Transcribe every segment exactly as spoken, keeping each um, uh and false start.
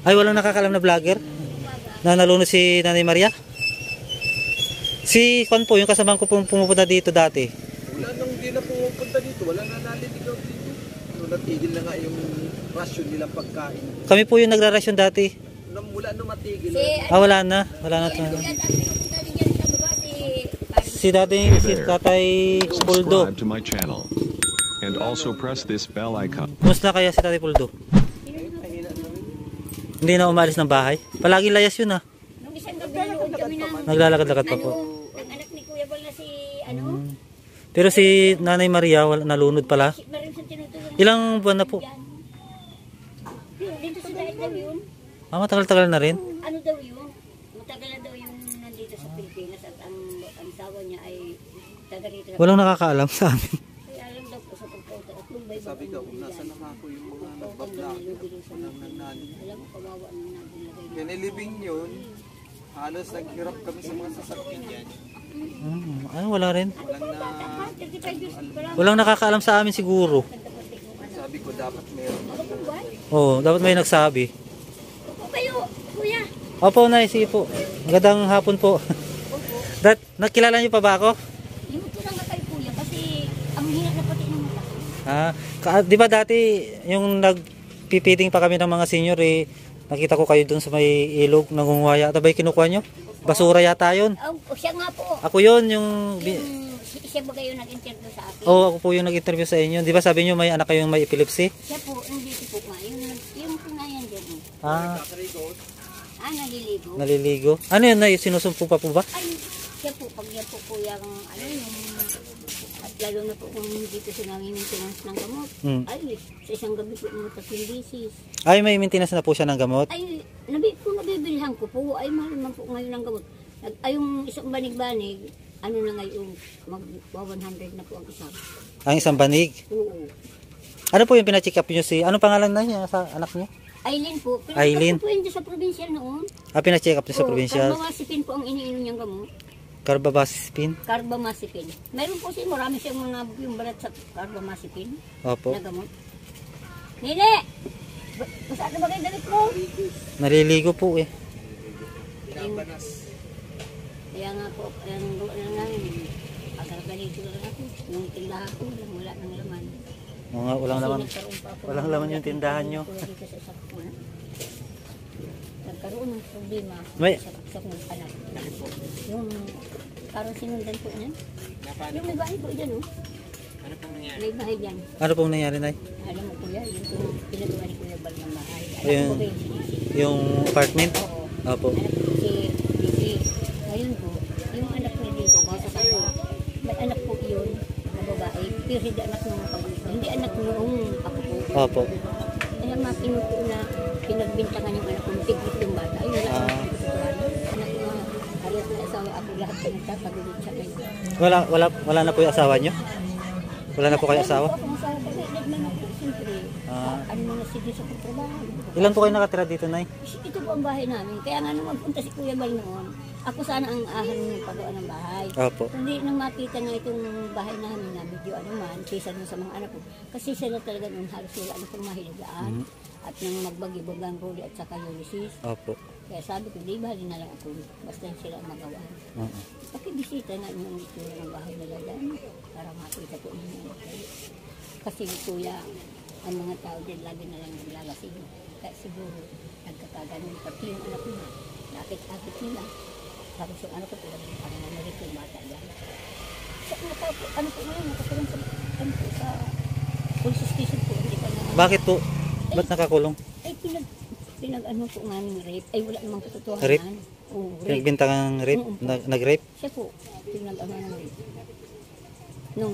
Ay, walang nakakalam na vlogger na nalunod si Nanay Maria? Si Juan po, yung kasamahan ko pum pumupunta dito dati. Wala nang di na pumupunta dito. Wala na naliligaw dito. So, natigil na nga yung rasyon nilang pagkain. Kami po yung nagrarasyon dati. Mula nung matigil. Si, Ah, wala na. Wala na. Yan, ang pinupunta din yan sa baba, si... Si dati, si Tatay Puldo. Subscribe to my channel and also press this bell icon. Kumusta kaya si Tatay Puldo? Hindi na umalis ng bahay? Palagi layas yun ah. Nung isang gabi nanood kami ng... Naglalakad-lakad pa po. Ano, ng anak ni Kuya Bal na si... Ano? Hmm. Pero si Nanay Maria, wala, nalunod pala. Si Marim sa tinutulong. Ilang buwan na po? Yun, dito sa dahil daw yun. Ah, matagal-tagal na rin. Ano daw yun? Matagal na daw yung nandito sa Pilipinas at ang, ang sawa niya ay taga rito. Walang nakakaalam sa amin. Kaya alam daw po sa pagkauta at lumbay ba Sabi ka, kung nasa na ako yung mga nagbablog. Walang nanalo. alam mo, kawawa ang nilagay. Yan ay living yun. Halos naghirap kami sa mga sasakyan yan. Hmm, ano, wala rin. Walang na... thirty-five years old pa lang. Walang nakakaalam sa amin siguro. Sabi ko dapat meron. Oo, dapat may nagsabi. Opo kayo, Kuya. Opo, Nay, sige po. Magandang hapon po. Dat, nakilala niyo pa ba ako? Yung ito lang kay Kuya kasi ang hirap na pati ng mata. Ah, ka, di ba dati yung nagpipiting pa kami ng mga senior eh, nakita ko kayo dun sa may ilog, nangunguhaya. Tabay kinukuha nyo? Basura yata yun. Oh, oh, siya nga po. Ako yun, yung... Yung, si- siya ba kayo nag-interview sa akin? Oo, oh, ako po yung nag-interview sa inyo. Di ba sabi nyo may anak kayong may epilepsy? Siya po, hindi po nga. Yung, yung po nga yan dyan. eh. Ah, Ah, naliligo. naliligo. Ano yun, Nay? Sinusumpo pa po ba? Ay, siya po, pag yan po kuya, ang ano yung, at lalo na po kung dito siya nami-maintenance ng gamot. Hmm. Ay, sa isang gabi po yung tatlong bisis. Ay, may maintenance na po siya ng gamot. Ay, nabi, kung nabibilhan ko po, ay mahal man po ngayon ang gamot. Nag, ay, yung isang banig-banig, ano na ngayon, mag one hundred na po ang isa. Ang isang banig. Oo. Ano po yung pina-check up nyo si... Ano pangalan na niya sa anak niya? Aileen po. Pero Aileen. po yun dyan sa provincial noon. Ah, pina-check up niya sa Oo, provincial. Carbamazepine po ang iniinom niyang gamot. Carbamazepine. Carbamazepine. Meron po siya, marami siyang mga yung balat sa carbamazepine Opo. na gamot. Nene! Ba- Masaan na ba kayo damit mo? Naliligo po eh. Pinabanas. Kaya nga po, ang gawa na namin, pagkagalito lang ako. Yung tindahan ko, wala nang laman. Mga walang Kasi laman. nagkaroon pa ako Walang ng- laman yung tindahan nyo. Kuya dito sa sakuna. Nagkaroon ng problema May- sa sakuna anak. Yung parang sinundan po niya. Yung may bahay po dyan, oh. Ano pong nangyari? May bahay dyan. Ano pong nangyari, Nay? Alam mo kuya, yung kung pinagawa ni Kuya Bal ng bahay. Alam Ayun. mo ba yung sinisip? Yung apartment? Oo. Opo. Anak ko si Didi. Ngayon po, yung anak ni Didi, kasama, may anak po yun, na babae, pero hindi anak nung pamangkin. Hindi anak noong ako po. Opo. Kaya makino po na pinagbintangan yung anak kong tiglit yung bata. Ay, wala Ah. akong kasuhan. Anak ko, ayos na asawa ako, lahat ka nagtatagulit siya kayo. Wala, wala, wala na po yung asawa nyo? Wala na po kayo asawa? Wala po akong asawa kasi nagman ako, siyempre. Ah. Ano mo na sige sa pagtrabaho. Ilan po kayo nakatira dito, Nay? Ito po ang bahay namin. Kaya nga nung magpunta si Kuya Bal noon, ako sana ang ahal ng pagawa ng bahay. Opo. Kundi nang makita nga itong bahay namin na medyo ano man, kaysa dun sa mga anak ko. Kasi sila talaga nung halos wala na pong mahilagaan. At nang magbagi-bagang Rodi at saka Ulysses. Opo. Kaya sabi ko, di bali na lang ako. Basta sila ang magawa. Oo. Pakibisita nga yung itsura ng bahay nila dyan. Para makita ko yung kasi kuya, ang mga tao din lagi na lang naglalasing. Kaya siguro, nagkakaganon. Pati yung anak ko, nakit-akit nila. Tapos yung anak ko, talagang parang nanarit yung bata dyan. Sa mga tao po, ano po ngayon, nakakulong sa, ano po, sa police station po. Hindi pa na, Bakit po? Ba't nakakulong? ay, pinag, pinag, ano po nga ng rape. Ay, wala namang katotohanan. Rape? Oo, rape. Pinagbintangan ng rape? Oo. Nag- Nag-rape? Siya po, pinag, ano ng rape. Nung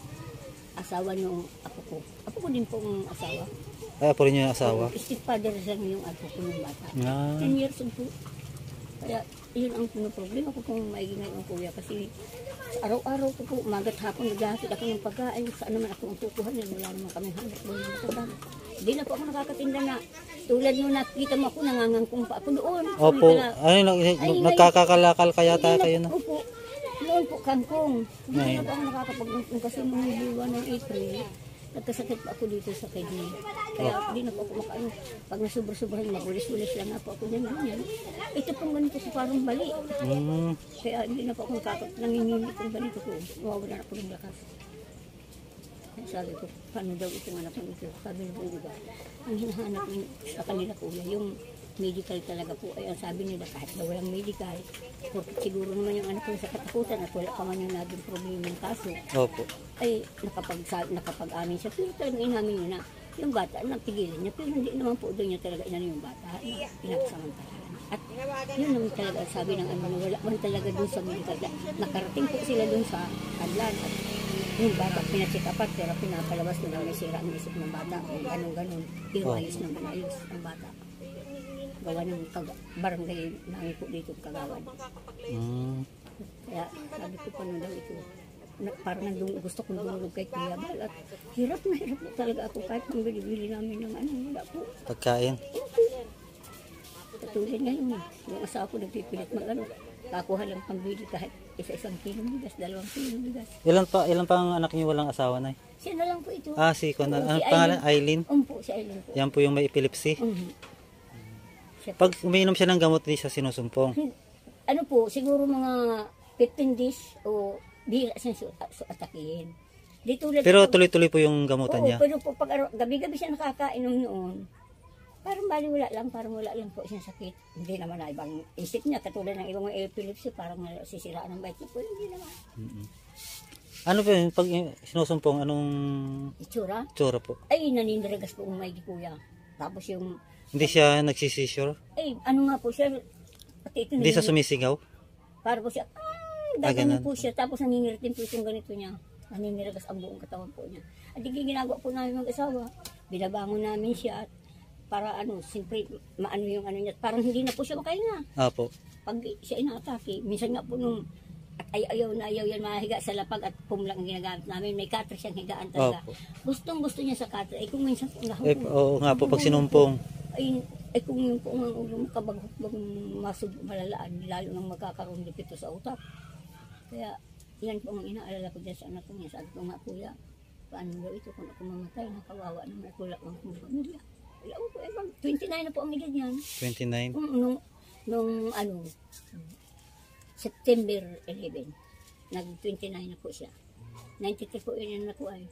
asawa nung apo ko. Apo ko din pong asawa. Ay, po rin yung asawa. Stepfather lang yung apo ko ng bata. Ah. ten years old po. Kaya yun ang problema ko kung maiging ngayon kuya kasi araw-araw ko po, umagat hapon, naghahatid ako ng pagkain. Saan naman ako ang tutuhan yan? Wala naman kami hanap doon ng matanda. Hindi na po ako nakakatinda na tulad nung nakita mo ako, nangangangkong pa ako doon. Opo. Sabi ko na, Ay, nag- Ay, nagkakakalakal kaya hindi ta kayo na. Opo. Noon po kangkong. Hindi Ngayon. na po ako nakakapag-ungkong kasi nung buwan ng April, nagkasakit pa ako dito sa kidney. Kaya hindi na po ako makaano. Pag nasubra-sobrahan, magulis-ulis lang na po ako niyan. ganyan. Ito pong ganito sa parang bali. Mm. Kaya hindi na po akong kakot. Nanginginig kong ganito ko. Mawawala na ako ng lakas. Kaya sabi ko, paano daw itong anak ng ito? Sabi nila, diba, ang hinahanap ng- sa kanila kuya, yung medical talaga po. Ay, ang sabi nila, kahit na walang medical, porque siguro naman yung anak ko sa katakutan at wala pa man yung naging problema ng kaso, Opo. ay nakapag, nakapag-amin siya. Pero talagang inamin niya na yung bata, nagpigilan niya. Pero hindi naman po doon niya talaga inano yung bata. Pinagsamantalahan. At yun naman talaga ang sabi ng ano, wala man talaga doon sa medical. Nakarating po sila doon sa Adlan. At yung bata, pinacheck up pero pinapalabas nila may sira ang isip ng bata. Ganun-ganun. Pero Oh. ayos naman, ayos ang bata. Gawa ng kag- barangay namin po dito kagawad. Mm. Kaya sabi ko paano daw ito. Na, parang nandun, gusto kong dumulog kay Kuya Bal at hirap na hirap na talaga ako kahit nang bili-bili namin ng ano, wala po. Pagkain. Katulad ngayon, yung asawa ko nagpipilit mag ano, kakuha lang pambili kahit isa-isang kilong bigas, dalawang kilong bigas. Ilan pa ilan pa ang anak niyo walang asawa na? Siya na lang po ito. Ah, si Kon. Oo, Ano si pangalan? Eileen. Umpo, si Aileen po. Yan po yung may epilepsy. Mhm. Siya po. Pag umiinom siya ng gamot, di siya sinusumpong. Ano po, siguro mga fifteen days o bihira siya su- su- atakihin. Di tulad Pero po- tuloy-tuloy po yung gamutan Oo, niya. pero po pag araw- gabi-gabi siya nakakainom noon, parang bali wala lang, parang wala lang po siyang sakit. Hindi naman na ibang isip niya, katulad ng ibang mga epilepsy, parang sisiraan ng bite ko, hindi naman. Ano po yun? Pag sinusumpong, anong Itsura, tsura po? ay naniniregas po umay di kuya. Tapos yung, Hindi siya nagsisisure? ay ano nga po siya, pati ito Hindi siya nanini- sumisigaw? para po siya, Ah, ay, gagano ganun. po siya, tapos nanginiritin po itong ganito niya. Naniniregas ang buong katawan po niya. At hindi ginagawa po namin mag-asawa. Binabangon namin siya at para ano, siyempre maano yung ano niya. Parang hindi na po siya makahinga. Apo. Pag siya inaatake, minsan nga po nung at ay ayaw na ayaw yan mahiga sa lapag at pumlang ang ginagamit namin. May cutter siyang higaan talaga. Opo. Gustong gusto niya sa cutter. Ay kung minsan po Eh, nahukong. oo nga po, pag sinumpong. Ay, ay kung yung po ang ulo mo kabag-bag masud malalaan, lalo nang magkakaroon dito sa utak. Kaya yan po ang inaalala ko dyan sa anak ko niya. Sabi ko nga kuya, paano daw ito kung ako mamatay, nakawawa naman ako wala akong pamilya. Wala ko, eh, bang, twenty-nine na po ang edad niyan. twenty-nine. Nung, nung, nung ano, September eleven, nag-twenty-nine na po siya. ninety-three po yun na po ay.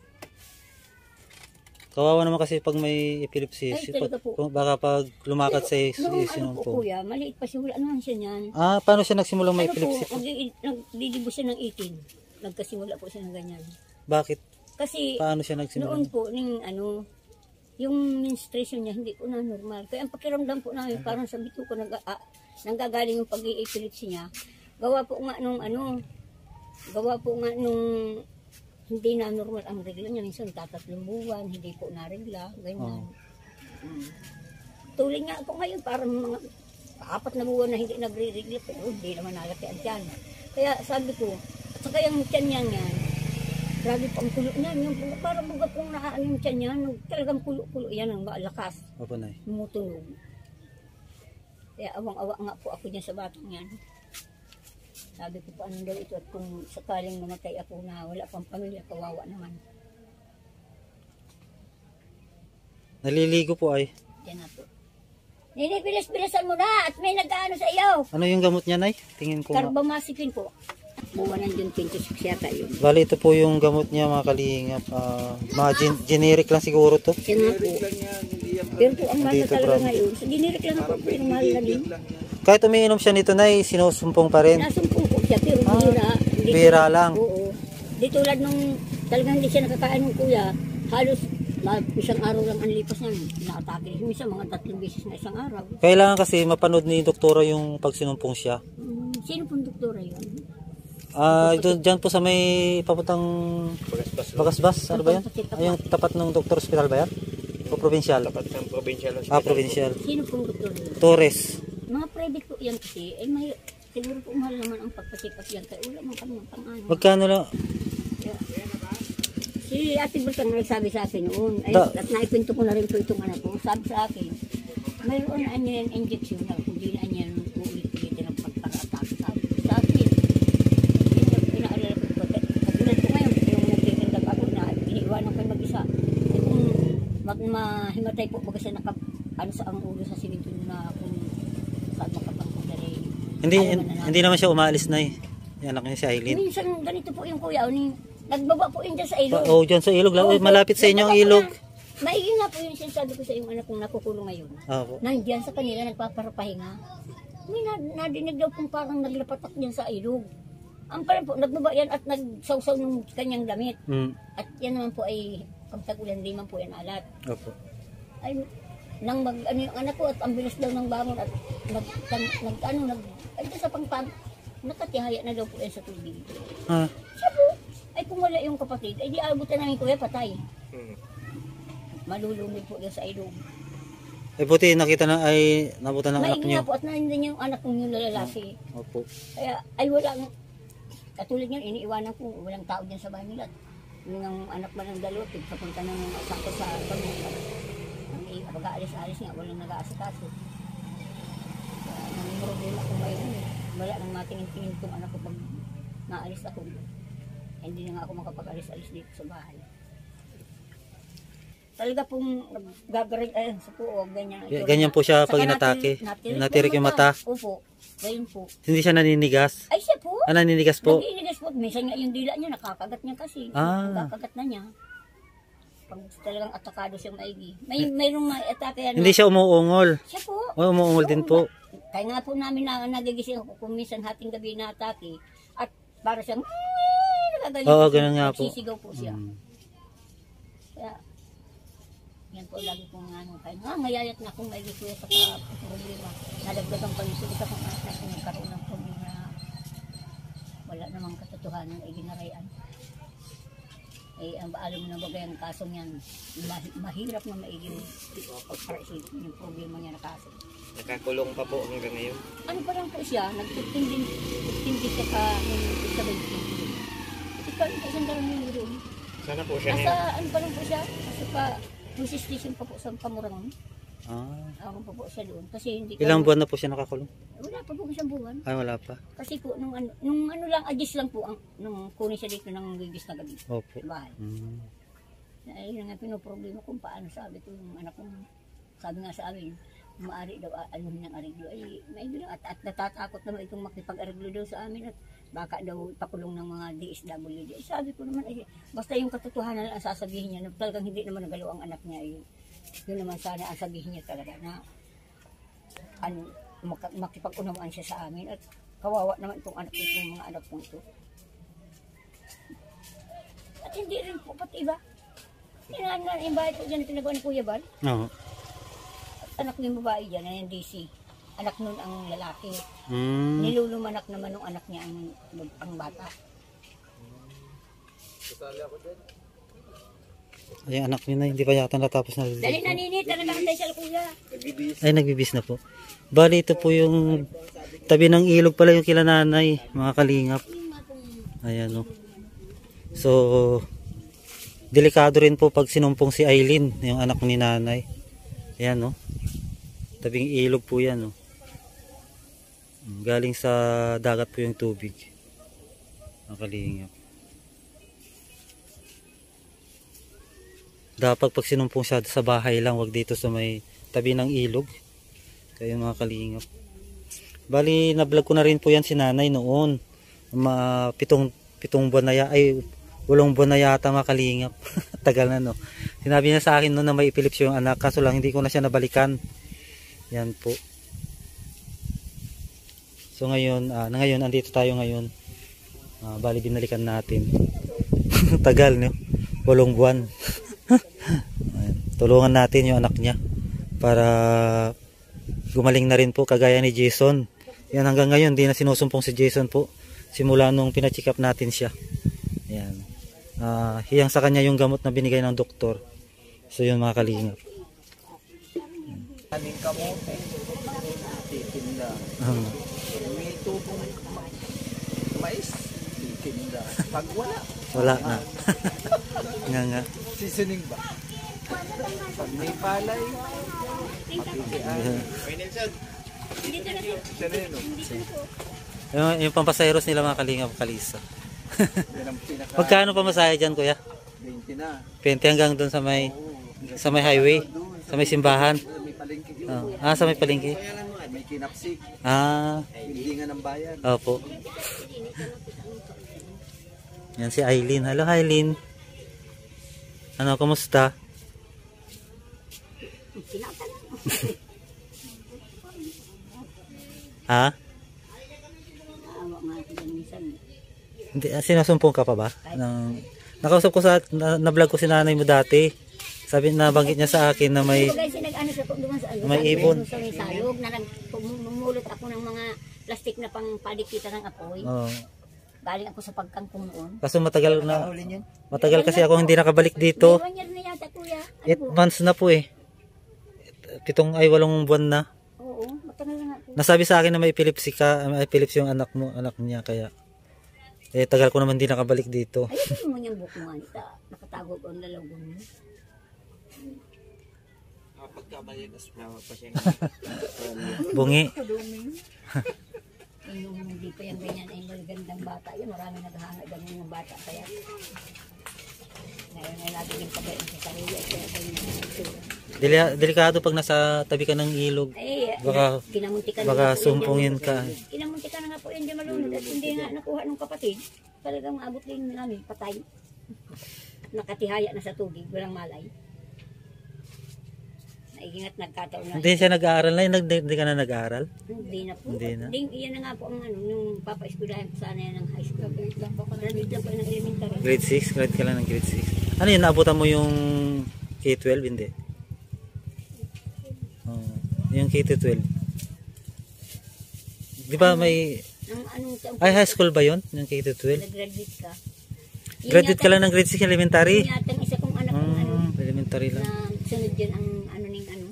Kawawa naman kasi pag may epilepsy. Ay, talaga po. Kung baka pag lumakad sa Noong ano po sinumpong. kuya, maliit pa siya, wala naman siya niyan. Ah, paano siya nagsimulang may Ano po, epilepsy po? nag- nagdidibo siya ng eighteen. Nagkasimula po siya ng ganyan. Bakit? Kasi Paano siya nagsimula? noon po, ning ano, yung menstruation niya hindi po na normal. Kaya ang pakiramdam po namin, parang sabi ko, nag, ah, nanggagaling yung pag-i-epilepsy niya. Gawa po nga nung ano, gawa po nga nung hindi na normal ang regla niya. Minsan tatatlong buwan, hindi po na-regla, ganyan. Mm. Tuloy nga ako ngayon, parang mga apat na buwan na hindi nagre-regla, pero hindi naman nalaki ang tiyan. Kaya sabi ko, at saka yung tiyan niya yan, grabe po ang kulo niya, yung parang baga pong nakaan yung tiyan niya, nung talagang kulo-kulo yan, ang lakas, Opo, Nay. tumutunog. Kaya awang-awa nga po ako niya sa batang yan. Sabi ko paano daw ito at kung sakaling mamatay ako na wala pang pamilya, kawawa naman. Naliligo po ay. Yan na po. Nini, bilis-bilisan mo na at may nag-ano sa iyo. Ano yung gamot niya, Nay? Tingin ko nga. Carbamazepine po. Buwan ng June twenty-six yata yun. Bali, ito po yung gamot niya, mga kalingap. Ah, mga gen- generic lang siguro to. Yan nga po. lang yan, hindi yan Pero po ang mahal na Dito, talaga brand. ngayon. So, dinirik lang ako, pero mahal na din. lang yan. Kahit umiinom siya nito, Nay, sinusumpong pa rin. Nasumpong po siya, pero bihira. Hindi Ah, bihira tulad- lang. Oo. Di tulad nung talagang hindi siya nakakain ng kuya, halos ma- isang araw lang ang lipas niya. Nakatake. Minsan mga tatlong beses na isang araw. Kailangan kasi mapanood ni doktora yung pag sinumpong siya. Hmm, sino pong doktora yun? Ah, ito dyan po sa may papuntang Bagasbas, ano ba yan? Ay, yung tapat ng doktor hospital ba yan? O provincial? Tapat ng provincial hospital. Ah, provincial. Sino pong doktora yun? Torres. Mga private po yan kasi, eh may, siguro po mahal naman ang pagpacheck up yan. Kaya wala man kami ng pang-ano. Magkano lang? Si Ate Bertang nagsabi sa akin noon, ay, Da- at naikwento ko na rin po itong anak ko, sabi sa akin, mayroon na niyan injection na hindi na niyan uulit-ulitin ang pagpara-atake. Sabi ko sa akin, ina- inaalala ko po, katulad ko ngayon, yung nagtitindag ako na iniiwanan ko mag-isa, himatay po baga siya naka, ano sa ang ulo sa simento na kung saan makapangkuda rin. Hindi, hindi naman siya umaalis na eh. Yung anak niya si Aileen. Minsan ganito po yung kuya, ni, nagbaba po yun dyan sa ilog. Oh, dyan sa ilog. Oo, Malapit sa inyo ang nagbaba ilog. po na. Maigi nga po yung sinasabi ko sa yung anak kong nakukulong ngayon. Opo. Nandiyan sa kanila, nagpaparapahinga. May nadinig daw kung parang naglapatak yan sa ilog. Ang parang po, nagbaba yan at nagsawsaw ng kanyang damit. Mm. At yan naman po ay, pag tag-ulan, di man po yan alat. Opo. Ay, nang mag, ano yung anak ko at ang bilis daw ng bangon at nag, nag, nag ano, nag, ay sa pangpang, nakatihaya na daw po yan sa tubig. Ah. Siya po, ay kung wala yung kapatid, ay di abutan namin kuya, patay. Hmm. Malulunod po yan sa ilog. Eh buti nakita na ay nabutan ng anak Maigi niyo. nga po at nandiyan yung anak kong yung lalaki. Opo. Kaya ay walang, katulad niyan, iniiwanan ko, walang tao dyan sa bahay nila. Yung ang anak man ng dalawa, papunta ng sakto sa pamilya. Ang pag-aalis-alis nga, walang nag-aasikaso. Kaya nang problema ko ngayon, wala nang matingin-tingin kong anak ko pag naalis ako. Hindi na nga ako makapag-alis-alis dito sa bahay. Talaga pong gagarig, ay, sa puog, ganyan. Yeah, ganyan po siya pag inatake. Natirik yung mata. Opo, ganyan po. Hindi siya naninigas. Ay siya po. Ah, naninigas po. Nag-iinigas po. Minsan nga yung dila niya, nakakagat niya kasi. Ah. Nakakagat na niya. Pag talagang atakado siyang maigi. May, mayroong may atake yan. Hindi siya umuungol. Siya po. O, umuungol din po. Kaya nga po namin na nagigising ako kung minsan hating gabi na atake. At para siyang, nagaganyan. Oo, ganun nga po. Nagsisigaw po siya. Hmm. Kaya, yan po lagi kong ano. Kaya nga, ngayayat na akong maigi kuya sa problema. Nalagdagan pa yung sulit akong anak na kung nagkaroon ng problema na wala namang katotohanan ay ginarayan. Eh, ang alam mo na bagay ang kasong yan, ma- mahirap na maiging pagparaisin yung problema niya na kaso. Nakakulong pa po hanggang ngayon. Ano pa lang po siya, nag-fifteen din, fifteen din siya ka ng seventeen. Ikaw, isang darang yung doon. Sana po siya Asa, ngayon. ano pa lang po siya, kasi pa, police station pa po sa Pamurangon. Ah. Ako pa po siya doon. Kasi hindi ko- Ilang buwan na po siya nakakulong? Wala pa po isang buwan. Ay, wala pa. Kasi po, nung ano, nung ano lang, adjust lang po, ang, nung kunin siya dito ng wigis na gabi. Opo. Sa bahay. Hmm. Ayun nga pinoproblema kung paano sabi ko yung anak ko, sabi nga sa amin, maaari daw aluhin ng ariglo. Ay, may bilang at, at natatakot naman itong makipag-ariglo daw sa amin at baka daw pakulong ng mga D S W D. Ay, sabi ko naman, ay, basta yung katotohanan ang sasabihin niya na talagang hindi naman nagalaw ang anak niya. Ay, yun naman sana ang sabihin niya talaga na ano, mak- makipag-unawaan siya sa amin at kawawa naman itong anak ko, itong mga anak ko ito. At hindi rin po pati iba. Yan nga yung bahay ko dyan na pinagawa ni Kuya Bal. Oo. Anak ng babae dyan, na yung D C. Anak nun ang lalaki. Hmm. Nilulumanak naman ng anak niya ang, ang bata. Ay, ang anak niya na, hindi pa yata natapos na. Dali na ninit, tara nakantay siya kuya. Ay, nagbibis na po. Bali, ito po yung tabi ng ilog pala yung kila nanay, mga kalingap. Ayan o. So, delikado rin po pag sinumpong si Aileen, yung anak ni nanay. Ayan o. Tabing ilog po yan o. Galing sa dagat po yung tubig. Mga kalingap. Dapat pag sinumpong siya sa bahay lang, wag dito sa may tabi ng ilog. Kaya mga kalingap. Bali, na-vlog ko na rin po yan si nanay noon. Ma, pitong, pitong buwan na yata, ay walong buwan na yata mga kalingap. Tagal na no. Sinabi niya sa akin noon na may epilepsy yung anak, kaso lang hindi ko na siya nabalikan. Yan po. So ngayon, uh, na ngayon, andito tayo ngayon. Uh, bali, binalikan natin. Tagal no. Walong buwan. Tulungan natin yung anak niya para gumaling na rin po kagaya ni Jason. Yan, hanggang ngayon di na sinusumpong si Jason po simula nung pina-check up natin siya. Yan. Uh, hiyang sa kanya yung gamot na binigay ng doktor. So yun mga kalingap. Aning kamote, titinda. Um, May tubong ma- mais, titinda. Pag wala, wala na. Nga nga. seasoning ba? Pag may palay, matikian. Dito na siya. Sereno. Yung, yung pampasaheros nila mga kalingap, kalisa. Yan ang pinaka Magkano pamasahe dyan kuya? twenty na. twenty hanggang doon sa may Oo. sa may highway. Doon Sa may simbahan. May palengke yun. Ah, ah, sa may palengke. Kaya lang nga, may kinapsik. Ah, Hindi nga ng bayan. opo. Yan si Eileen. Hello, Eileen. Ano, kumusta? Ha? Naawa nga ako dyan minsan. Hindi, ah, sinusumpong ka pa ba? Nang, nakausap ko sa, na, na-vlog ko si nanay mo dati. Sabi, nabanggit niya sa akin na may, Ito guys, sinag-ano sa duman sa ano, May sa- ibon. Sa may salog, na nagmumulot ako ng mga plastic na pang padikita ng apoy. oh, Galing ako sa pagkangkong noon. kaso matagal na, matagal kasi ako hindi nakabalik dito. May one year na yata kuya. Ano eight po? months na po eh. Pitong ay walong buwan na. Oo, matagal na nga po. Nasabi sa akin na may epilepsy ka, may epilepsy yung anak mo, anak niya kaya eh tagal ko naman hindi nakabalik dito. Ayun mo niyang buko nga nita. Nakatago ko ang lalagon mo. Bungi. Eh, yung hindi pa yung ganyan ay magagandang bata yun. Marami naghahanga ganyan yung bata. Kaya ngayon ay lagi din pagkain sa sarili. At kaya ganyan ang itsura. Deli delikado pag nasa tabi ka ng ilog. Ay, Baka- kinamuntikan baka na nga po yan sumpungin dyan. ka. Kinamuntikan na nga po yan dyan malunod. At hindi nga nakuha ng kapatid. Talagang maabot din namin patay. Nakatihaya na sa tubig. Walang malay. Naigingat nagkataon na. Hindi siya nag-aaral na, hindi, hindi ka na nag-aaral. Hindi na po. Hindi na. Hindi, iyan na nga po ang ano, nung papaeskulahan ko sana yan ng high school. Graduate lang po ako. Graduate lang po ng elementary. Grade six, grade ka lang ng grade six. Ano yun, naabutan mo yung K twelve? Hindi. Oh, yung K twelve. Di ba may, Ang anong taong ay high school ba yun? Yung K twelve? nag-graduate ka. Yun Graduate ka yata- lang ng grade six elementary? Yun yata ang isa kong anak kong ano, Hmm, elementary lang. na sunod yun ang ano ning ano.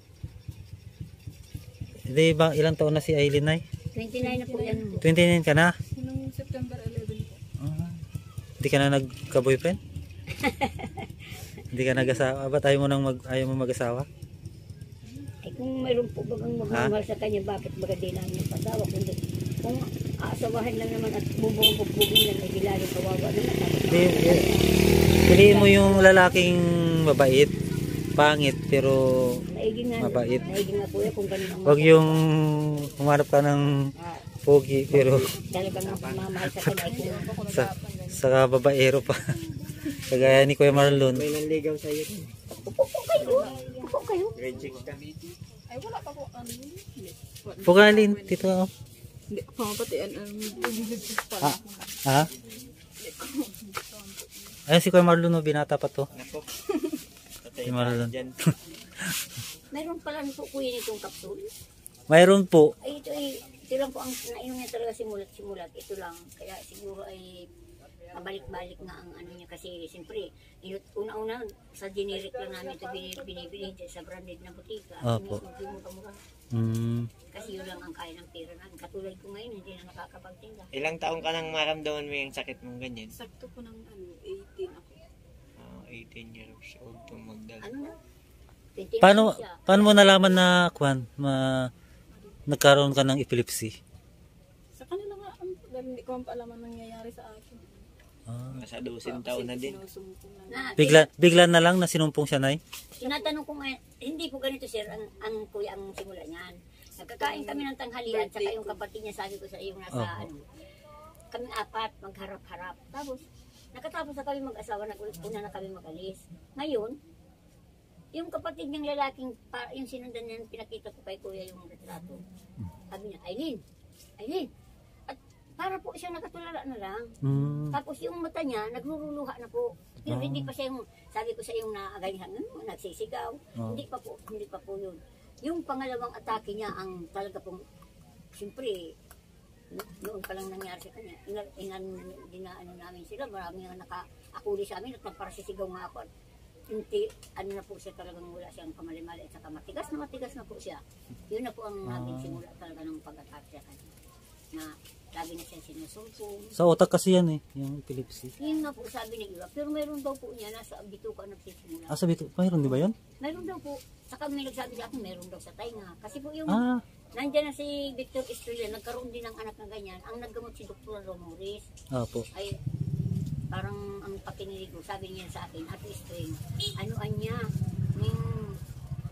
Hindi ba, ilang taon na si Eileen ay? twenty-nine na po yan. twenty-nine ka na? Noong September eleventh po. Ah, hindi ka na nagka-boyfriend? Hindi ka nag-asawa? Ba't ayaw mo, nang mag, ayaw mo mag-asawa? Ay kung mayroon po bagang magmamahal sa kanya, bakit baga di lang yung pasawa? Kung, kung aasawahan lang naman at bubong-bubugin lang, ay gilalong kawawa naman. Hindi, eh, piliin mo yung lalaking mabait, pangit, pero Naiging nga, mabait. naiging nga po yan kung ganun ang Huwag yung humarap ka ng ah, pogi, pero talagang ang pagmamahal sa kanya ay kung sa, sa babaero pa. Kagaya ni Kuya Marlon. May nanligaw sa'yo. upo kayo, upo kayo. Ay, wala pa po. Ano yun? Hindi. Pugalin, dito ako. Hindi ko pa pati an ang pa. Ha? Ha? Ayun si Kuya Marlon, no, binata pa to. Si Marlon. Meron pala po kuya nitong kapsul. Mayroon po. Ay ito ay, ito lang po ang naiyon niya talaga simulat-simulat. Ito lang, kaya siguro ay pabalik-balik nga ang ano niya kasi siyempre, inut- una-una sa generic lang namin ito binibili, binibili sa branded na butika. Opo. Hindi mo kamukha. Hmm. Kasi yun lang ang kaya ng pera namin. Katulad ko ngayon, hindi na nakakapagtinda. Ilang taong ka nang maramdaman mo yung sakit mong ganyan? Sakto po ng ano, eighteen ako. Ah, eighteen years old pong magdala. Ano na? twenty-nine Paano, siya. paano mo nalaman na, Kwan, ma, nagkaroon ka ng epilepsy? Sa kanila nga, ang, dahil hindi ko pa alam ang nangyayari sa akin. Ah. Nasa dosin taon na din. Sinusumpong na. Na, Bigla, bigla na lang na sinumpong siya, Nay? tinatanong ko ngayon, hindi po ganito sir, ang, ang kuya ang simula niyan. Nagkakain kami ng tanghalian, saka yung kapatid niya sabi ko sa iyo nasa Oho. ano, kaming apat, magharap-harap. Tapos, nakatapos na kami mag-asawa, nag-una na kami mag-alis. Ngayon, yung kapatid niyang lalaking, pa, yung sinundan niya, pinakita ko kay kuya yung retrato. Sabi niya, Eileen, Eileen, at para po siya nakatulala na lang. Hmm. Tapos yung mata niya, nagruruluha na po. Pero Ah. hindi pa siya yung, sabi ko sa yung naagalingan, hmm, nagsisigaw. Ah. Hindi pa po, hindi pa po yun. Yung pangalawang atake niya, ang talaga pong, siyempre, no- noon pa lang nangyari sa kanya, inan, inan, dinaano namin sila, marami nga naka-akuli sa amin at nagparasisigaw nga ako. Hindi, ano na po siya talagang wala siyang kamali-mali at saka matigas na matigas na po siya. Yun na po ang naging simula talaga ng pag-atake sa kanya. Na lagi na siya sinusumpong. Sa otak kasi yan eh, yung epilepsy. Yun nga po sabi ng iba. Pero mayroon daw po niya nasa bituka nagsisimula. Ah, sabi ito, mayroon di ba yun? Mayroon daw po. Saka may nagsabi sa akin, mayroon daw sa tainga. Kasi po yung, Ah, nandyan na si Victor Estrella, nagkaroon din ng anak na ganyan. Ang naggamot si Doctor Romoris opo. ay parang ang pakinilig ko, sabi niya sa akin, Ate String, ano anya, yung,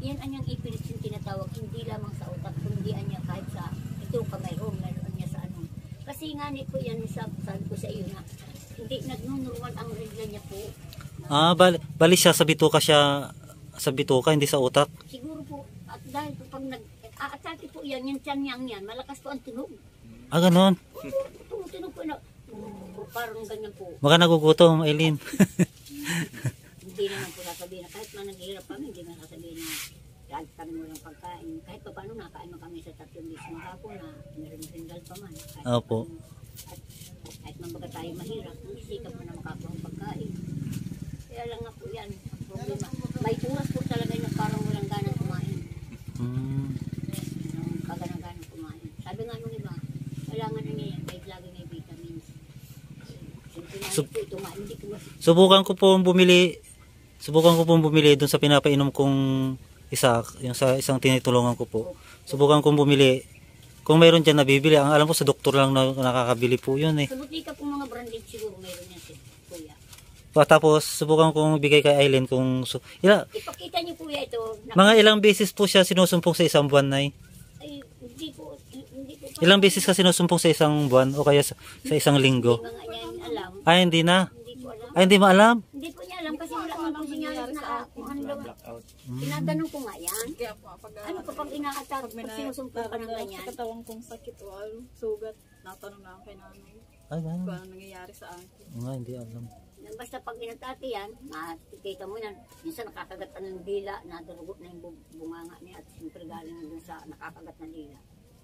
yan anyang ipilit yung tinatawag, hindi lamang sa utak, kundi anya kahit sa, ito ka mayroon, mayroon niya sa ano. Kasi nga ni po yan, sabi, sabi ko sa iyo na, hindi nagnunuruan ang regla niya po. Ah, bali, bali siya sa bituka siya, sa bituka, hindi sa utak. Siguro po, at dahil po pag nag-aatake po yan, yung tiyan niyang yan, malakas po ang tunog. Ah, ganon. Tumutunog po na, parang ganyan po. Baka nagugutom, Aileen. Hindi naman po sasabihin na kahit man naghihirap kami, hindi man sasabihin na kahit kami walang pagkain. Kahit pa paano nakain mo kami sa tatlong bis ng hapon na meron-rendal pa man. Kahit Opo. paano, at kahit man baga tayo mahirap, hindi sikap mo na makakuha ang pagkain. Kaya lang nga po yan, ang problema. May oras po talaga na parang walang ganang kumain. Hmm. Um, kaganang-ganang kumain. Sabi nga nung iba, kailangan na niya yan, kahit lagi may vitamins. Siyempre nga Sub- po ito nga, hindi ko mas Subukan ko po bumili, subukan ko po bumili dun sa pinapainom kong isa, yung sa isang tinitulungan ko po. Subukan kong bumili. Kung mayroon dyan nabibili, ang alam ko sa doktor lang na nakakabili po yun eh. sa butika po mga branded siguro mayroon yan si Kuya. Pa- Tapos, subukan kong bigay kay Aileen kung... Su- ila, Ipakita niyo Kuya ito. Na, mga ilang beses po siya sinusumpong sa isang buwan na ay, hindi po, hindi po. Ilang beses ka sinusumpong sa isang buwan o kaya sa, sa isang linggo? Hindi mga niya yung alam. Ay, hindi na. Hindi po alam. Ay, hindi maalam. Hindi po niya alam kasi wala man po sinyalis na kung ano daw. Blackout. Tinatanong ko nga yan. Kaya po, pag, Ano kapag ina-attack, pag sinusumpong ka ng ganyan? sa katawan kong sakit o ano, sugat, natanong na ako kay nanay. Ay, Kung gano'n. ano nangyayari sa akin. Nga, hindi alam. Basta pag inatake yan, makikita mo yan. Minsan nakakagat ka ng dila, nadurugot na yung bu- bunganga niya at siyempre galing dun sa nakakagat na dila.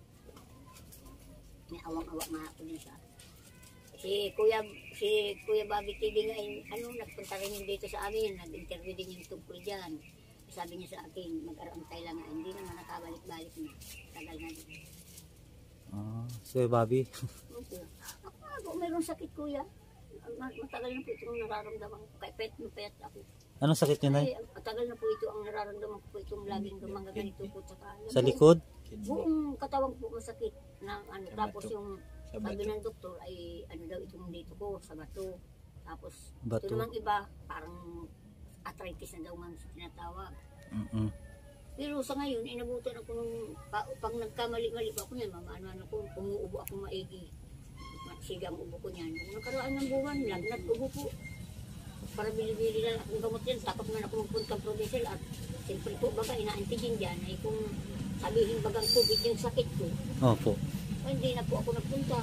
May awang-awak nga ako din sa si Kuya si Kuya Bobby T V nga ay, ano, nagpunta rin yun dito sa amin, nag-interview din yung tungkol dyan. Sabi niya sa akin, mag-arantay lang nga, hindi naman nakabalik-balik na. Tagal na din. Ah, so, Bobby. Opo. Ako nga po, mayroong sakit Kuya. Ma- Matagal na po itong nararamdaman ko. Kaya pet na pet ako. Anong sakit niya, Nay? Ay, matagal na po ito ang nararamdaman ko po itong laging gumaganito po. Tsaka, Sa likod? buong katawan po masakit na ano, Sa tapos bato. yung Sa sabi bato. ng doktor ay ano daw itong dito ko sa bato. Tapos Bato. ito namang iba parang arthritis na daw man tinatawag. Mm-mm. Pero sa ngayon inabutan ako nung pa, pag nagkamali-mali pa ako niyan, mamaano ako, umuubo ako maigi. Sige ang ubo ko niyan. Nung nakaraan ng buwan, lagnat ubo po. Para bili-bili lang akong gamot yan. Takot man ako magpuntang provincial at siyempre po baga inaantigin dyan ay kung sabihin bagang COVID yung sakit ko, Opo. ay, hindi na po ako nagpunta.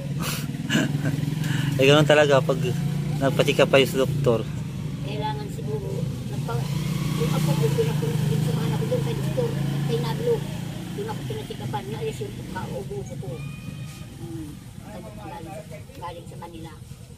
Eh, ganoon talaga pag nagpatika pa yung sa doktor. Kailangan siguro, nagpa, yung ako ko, pinapunta sa mga anak ko doon kay doktor, kay Nablo. Doon ako pinatikapan, naalis yung kaubuso ko. Hmm, galing, galing sa kanila.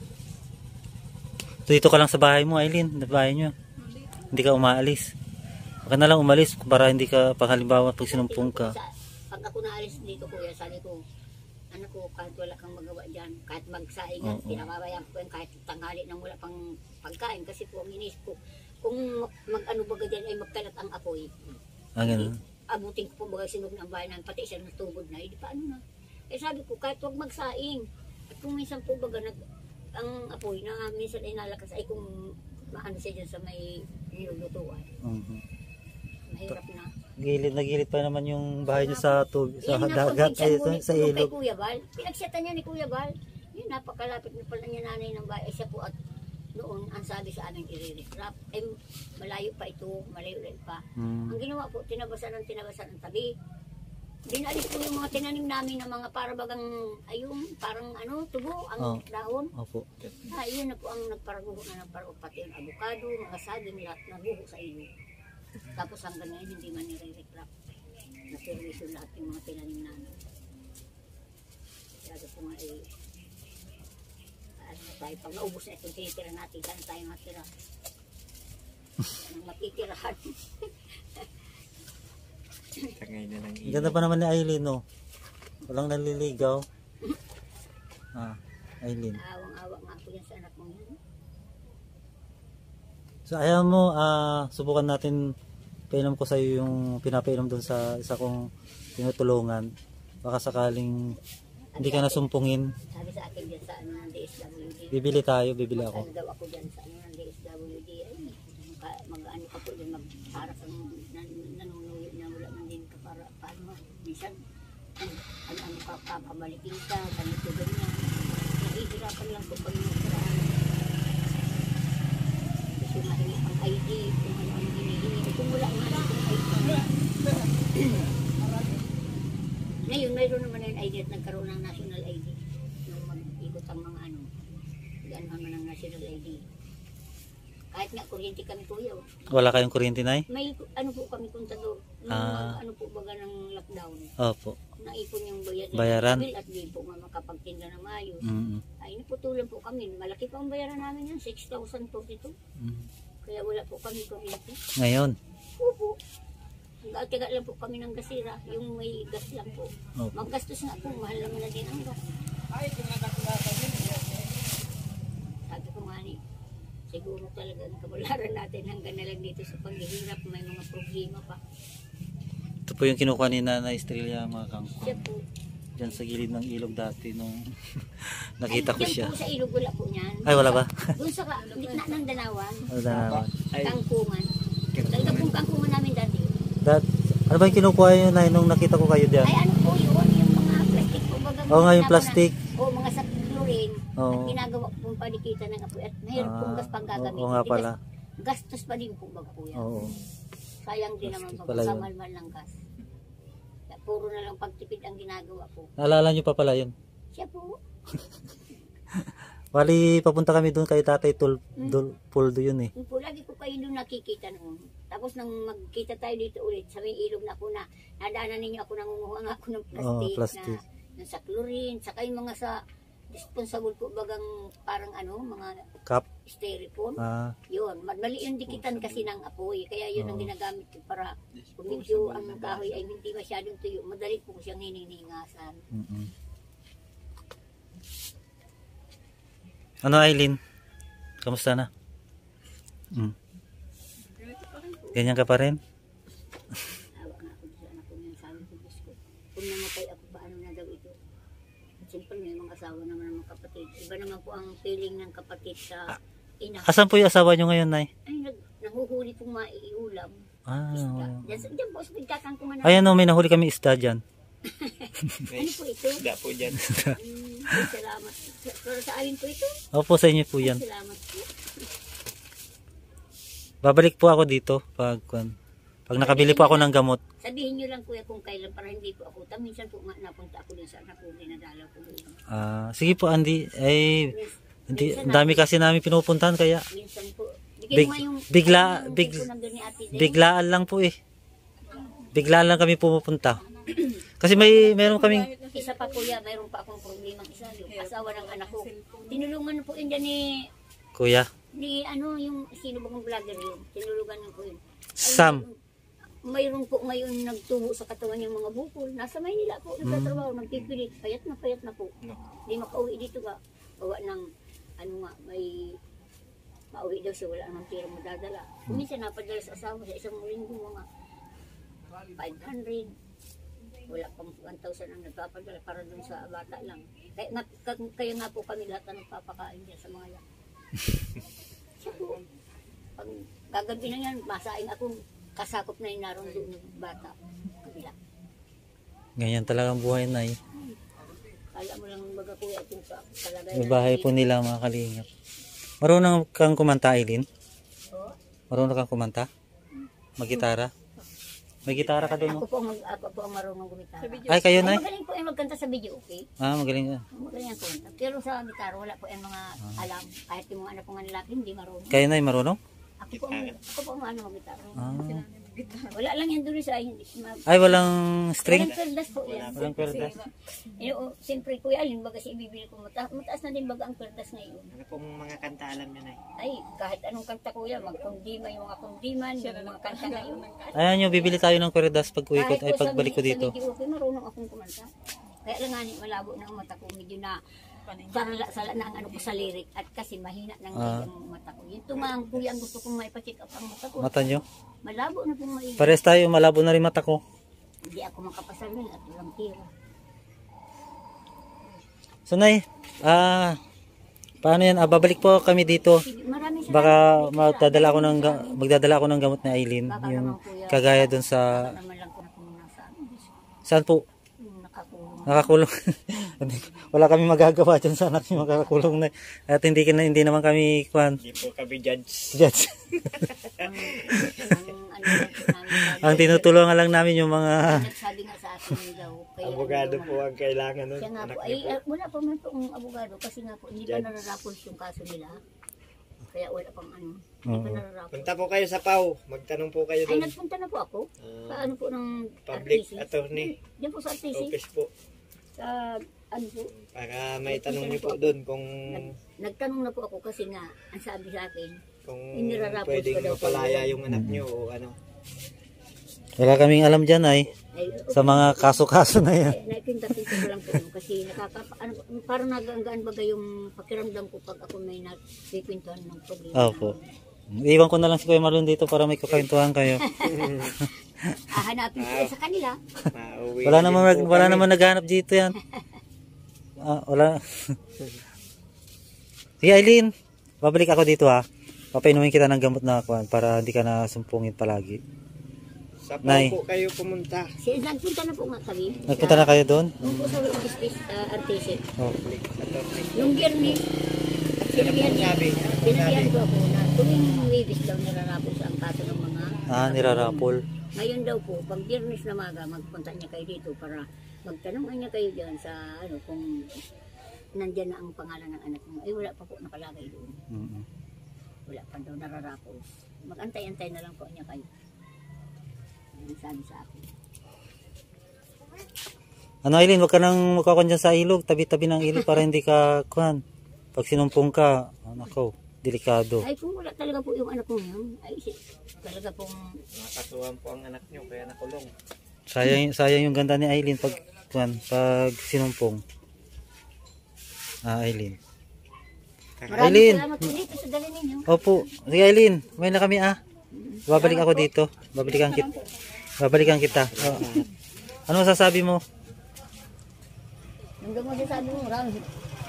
So, dito ka lang sa bahay mo, Aileen. Sa bahay nyo. Hindi ka umaalis. Baka na lang umalis para hindi ka, pag halimbawa, pag sinumpong ka. Sa, pag ako naalis dito kuya, sabi ko, ano ko, kahit wala kang magawa dyan, kahit magsaing at Oo. pinababayaan ko yan, kahit tanghali nang wala pang pagkain, kasi po ang inis ko, kung mag-ano baga dyan ay magkalat ang apoy, Ah, ganun. abutin ko po baga sinog ng bahay namin, pati isa ng tubod na, hindi paano na. Eh sabi ko, kahit huwag magsaing, at kung minsan po baga nag, ang apoy na minsan ay nalakas, ay kung maano siya dyan sa may nilulutuan, Mhm. mahirap na. Gilid na gilid pa naman yung bahay nyo sa tubig, sa Yan nga, dagat, pag ay, minsan sa, sa ngunit ilog. Kay Kuya Bal, pinagseta niya ni Kuya Bal. Yun, napakalapit na pala niya nanay ng bahay. Siya po at noon, ang sabi sa amin, i-re-recrap. Ay, malayo pa ito, malayo rin pa. Hmm. Ang ginawa po, tinabasan ng tinabasan ng tabi. Dinalis po yung mga tinanim namin ng mga para bagang, ayun, parang ano, tubo, ang Oh. dahon. Opo. Ah, yun na po ang nagparaguho na nagparaguho. Pati yung avocado, mga saging, lahat naguho sa iyo. Tapos hanggang ngayon, hindi man nire-recrap. Naperwisyo lahat yung mga tinanim namin. Kaya po nga eh, ano na tayo, pag naubos na itong tinitira natin, saan tayo matira? Anong matitirahan? Tagay na ng Ang ganda pa naman ni Aileen, no? Walang naliligaw. Ah, Aileen. Awang-awa nga po yan sa anak mo yan. So, ayaw mo, ah, subukan natin, painom ko sa'yo yung pinapainom doon sa isa kong tinutulungan. Baka sakaling hindi ka nasumpungin. Sabi sa akin dyan sa ano ng D S W D. Bibili tayo, bibili ako. Ano daw ako dyan sa ano ng D S W D. Ay, mag-ano ka po dyan, mag, para sa nan- nanunod minsan, ano, ano, ano ka, kakabalikin ka, ganito, ganyan. Nahihirapan lang po pag magkaraan. Kasi mahingi ang I D, kung ano ang hinihingi. Kung wala nga lang ang I D. Ngayon, mayroon naman na yung I D at nagkaroon ng national I D. Nung mag-ikot ang mga ano, gaan naman ng national I D. Kahit nga kuryente kami kuya. Wala kayong kuryente, Nay? May ano po kami kontador. Nung Ah. mag- ano po baga ng lockdown. Opo. Naipon yung bayad Bayaran? ng bill at di po nga makapagtinda ng maayos. Mm. Ay, naputulan po kami. Malaki pa ang bayaran namin yan, six thousand forty-two. Mm. Kaya wala po kami kuryente. Ngayon. Opo. Hanggang lang po kami ng gasira. Yung may gas lang po. Opo. Maggastos nga po. Mahal naman na din ang gas. Sabi ko nga ni, siguro talaga ang kabularan natin hanggang na lang dito sa paghihirap. May mga problema pa. Ito po yung kinukuha ni Nanay Estrella, mga kangkong. Siya po. Diyan sa gilid ng ilog dati nung nakita ko Ay, siya. dyan po sa ilog wala po niyan. Ay, wala ba? Doon sa ka- gitna ng Danawan, Ano na naman? Ay, kangkungan. Talaga pong kangkungan namin dati. Dat, ano ba yung kinukuha yun, Nay, nung nakita ko kayo diyan? Ay ano po yun, yung mga plastic po. Bagang Oo nga, yung plastic. O mga sa chlorine. Oo. At ginagawa pong panikitan ng apoy. At mayroon pong Ah, gas pang gagamitin. oo nga Di pala. gas- Gastos pa din po baga po yan. Oo. Sayang din naman Plastic pag pala yun. kamalmal ng gas. Kaya puro na lang pagtipid ang ginagawa po. Naalala nyo pa pala yun? Siya po. Bali, papunta kami doon kay Tatay Tul, Dul, Puldo yun eh. Yung po, lagi ko kayo doon nakikita noon. Tapos nang magkita tayo dito ulit, sa may ilog na ako na, nadaanan ninyo ako, nangunguha nga ako ng plastic, Oo, plastic. na, na sa chlorine, saka yung mga sa responsible po bagang parang ano, mga Cup. styrofoam. Ah, Yun, mali yung dikitan kasi ng apoy, kaya yun ang Oo. ginagamit ko para kung medyo ang kahoy ay hindi masyadong tuyo, madali po siyang hininingasan. mm -mm. Ano, Aileen? Kamusta na? Mm. Ganyan ka pa rin? Awa nga ako sa anak ko ngayon, sabi ko, Diyos ko, kung namatay ako, paano na daw ito? At siyempre may mga asawa naman ng mga kapatid. Iba naman po ang feeling ng kapatid sa ina. Asan po yung asawa nyo ngayon, Nay? Ay, nag, nahuhuli pong maiulam. Ah, Isda. oo. Diyan, sa- diyan po sa pagkakangkuman namin. Ayan o, may nahuli kami isda dyan. Ano po ito? da po dyan. Mm, ay, salamat. Pero sa amin po ito? Opo, sa inyo po yan. Salamat po. Babalik po ako dito pag, kwan- pag nakabili po ako ng gamot. Sabihin nyo lang kuya kung kailan para hindi po ako. Ta, minsan po nga napunta ako din sa anak ko, dinadalaw ko doon. Ah, sige po, Andy. Ay, Yes. hindi, Minsan ang dami kasi namin pinupuntahan kaya Minsan po. Big- Bigay mo yung, bigla- yung big- cellphone number ni Ate Del. biglaan lang po eh. Biglaan lang kami pumupunta. Kasi may meron kaming Isa pa kuya, mayroon pa akong problema isa. Yung asawa ng anak ko. Tinulungan po yun dyan ni, kuya ni ano, yung sino bang vlogger yun. Tinulungan ko yun. Ay, Sam. Mayroon po ngayon nagtubo sa katawan yung mga bukol. Nasa Maynila po, nagtatrabaho, nagpipilit. Payat na payat na po. Hindi makauwi dito ka. Bawa ng, ano nga, may mauwi daw siya, wala namang tira madadala. Kuminsan napadala sa asawa sa isang linggo mga five hundred. Wala pang one thousand ang nagpapadala para dun sa bata lang. Kaya nga, ka- kaya nga po kami lahat ang nagpapakain dyan sa mga yan. Siya po, pag gagabi na yan, masaing akong kasakop na yung naroon doon ng bata. Kabila. ganyan talagang buhay na eh. Kala mo lang baga kuya itong sa kalagay May bahay po nila mga kalingap. Marunong kang kumanta, Aileen? Oo. Marunong kang kumanta? Mag-gitara? May gitara ka doon, Ako no? po, ang, ako po ang marunong gumitara. Ay, kayo, Ay, Nay? magaling po yung magkanta sa video, okay? Ah, magaling ka. Magaling ang kumanta. Pero sa gitara, wala po yung mga alam. Kahit yung mga anak ko nga lalaki, hindi marunong. Kayo, Nay, marunong? Ako po, ang, ako po ang ano mag-gitara. Ah. Wala lang yan doon sa hindi. Ma- Ay, walang string? Walang perdas po yan. Walang perdas. Eh, oh, siyempre kuya, alin baga si ibibili ko mata mataas na din baga ang perdas ngayon. Ano pong mga kanta alam nyo na eh? Ay, kahit anong kanta kuya, magkundima yung mga kundiman, yung mga kanta ngayon. Ayan nyo, bibili tayo ng perdas pag uwi ko, Kahit ay po sa pagbalik ko video- dito. Sa video okay, marunong akong kumanta. Kaya lang nga ni, malabo na ang mata ko, medyo na sala, sala na ang ano ko sa lyric at kasi mahina ng Ah. ang mata ko. Yung tumang kuya ang gusto kong maipacheck up ang mata ko. Mata nyo? Malabo na pong maigi. Pares tayo, malabo na rin mata ko. Hindi ako makapasal at walang tira. So, Nay, ah, paano yan? Ah, babalik po kami dito. Sige, Marami sa Baka magdadala ako ng, ga- magdadala ako ng gamot ni Aileen. Baka Yung naman, kuya. kagaya dun sa... naman lang kung ako muna sa amin. Saan po? Yung nakakulong. Nakakulong. Wala kami magagawa dyan sa anak niyo makakulong na. At hindi, ka- hindi naman kami, kwan, Hindi po kami judge. judge. Ang, ang, ano, namin, Ang tinutulungan lang namin yung mga, nagsabi nga sa akin daw. Kaya, Abogado ano, po ang kailangan nun. Siya nga po, Anak ay, niyo po. ah, wala pa man po ang abogado kasi nga po, hindi pa Judge. nararapos yung kaso nila. Kaya wala pang ano, hindi pa Oo. nararapos. Punta po kayo sa P A W. Magtanong po kayo Ay, doon. nagpunta na po ako. Ah, Sa ano po ng Public R T C. attorney. Diyan po sa R T C. Office po. Sa ano po. Para may tanong niyo po doon kung Nag, nagtanong na po ako kasi nga, ang sabi sa akin, kung Inirarapos pwedeng ko daw mapalaya kayo. yung anak niyo o ano. wala kaming alam dyan ay, ay, sa mga kaso-kaso na yan. ay, naipinta-pinta ko lang po yun kasi nakaka, ano, parang nagagaan baga yung pakiramdam ko pag ako may napipintuan ng problema. Opo. Iwan ko na lang si Kuya Marlon dito para may kakwentuhan kayo. Ah, hanapin ko sa kanila. Mauwi Wala din naman, po wala kami. naman naghanap dito yan. Ah, wala. Sige Aileen, babalik ako dito ha. Papainumin kita ng gamot na kwan para hindi ka na sumpungin palagi. Sa P A W Nay. po kayo pumunta. Si, nagpunta na po nga kami. Nagpunta na kayo doon? Yung po sa Office uh, R T C. Oh. Attorney. Yung biyernes, at sinabihan niya, Sabi, sinabihan ko ako na tuwing Webis daw nirarapos ang kaso ng mga Ah, nirarapol. Ngayon daw po, pag biyernes na maga, magpunta niya kayo dito para magtanong niya kayo dyan sa ano kung nandyan na ang pangalan ng anak mo. Ay wala pa po nakalagay doon. Mm-mm. Wala pa daw nararapos. Mag-antay-antay na lang po niya kayo. Ang sabi sa akin. Ano Aileen, wag ka nang magkakon dyan sa ilog. Tabi-tabi ng ilog para hindi ka kwan. Pag sinumpong ka, nako, delikado. Ay kung wala talaga po yung anak mo yun, ay si- talaga pong Nakatuwang po ang anak niyo kaya nakulong. Sayang, sayang yung ganda ni Aileen pag kwan, pag sinumpong. Ah, Aileen. maraming Aileen. salamat po dito sa dali ninyo. Opo. Sige Aileen, may na kami ah. Babalik ako dito. Babalikan kita. Babalikan kita. Oh. Ano masasabi mo? Yung gamot sa sabi mo, maraming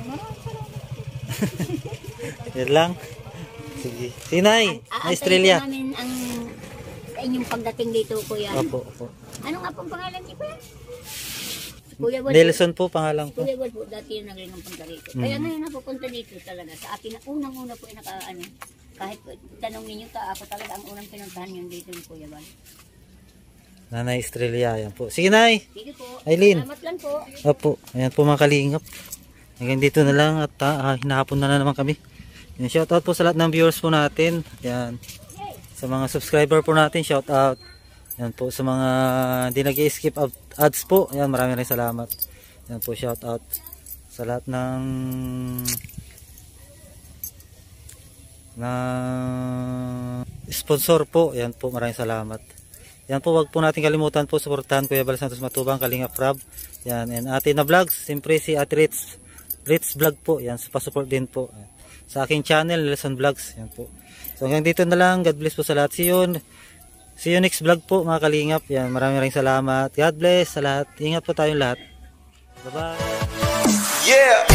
Yan lang. Sige. Sinay, na Australia. Aantayin po namin ang sa inyong pagdating dito, Kuya. Opo, opo. Ano nga pong pangalan niyo, Kuya? Kuya Wal. Nelson po pangalan ko. Kuya Wal po, dati yung naging punta dito. Kaya ngayon napupunta dito talaga. Sa akin, na unang-una po, ay naka, ano, kahit po, tanong ninyo ka, ako talaga ang unang pinuntahan yun dito yung Kuya Wal. Nanay Australia, yan po. Sige Nay. Sige po. Aileen. Salamat lang po. Opo, ayan po mga kalingap. Hanggang dito na lang at ah, hinahapon na, na naman kami. Yan, shout out po sa lahat ng viewers po natin. Yan. Sa mga subscriber po natin, shout out. Yan po sa mga hindi nag-skip ads po. Yan, maraming rin salamat. Yan po, shout out sa lahat ng ng sponsor po. Yan po, maraming salamat. Yan po, wag po natin kalimutan po suportahan Kuya Bal Santos Matubang, Kalingap Rab. Yan, and Ate na Vlogs, siyempre si Ate Ritz, Ritz Vlog po. Yan, pa-support din po. Sa aking channel, Nelson Vlogs. Yan po. So hanggang dito na lang. God bless po sa lahat. See you, see you next vlog po mga Kalingap. Yan, maraming maraming salamat. God bless sa lahat. Ingat po tayong lahat. Bye-bye. Yeah!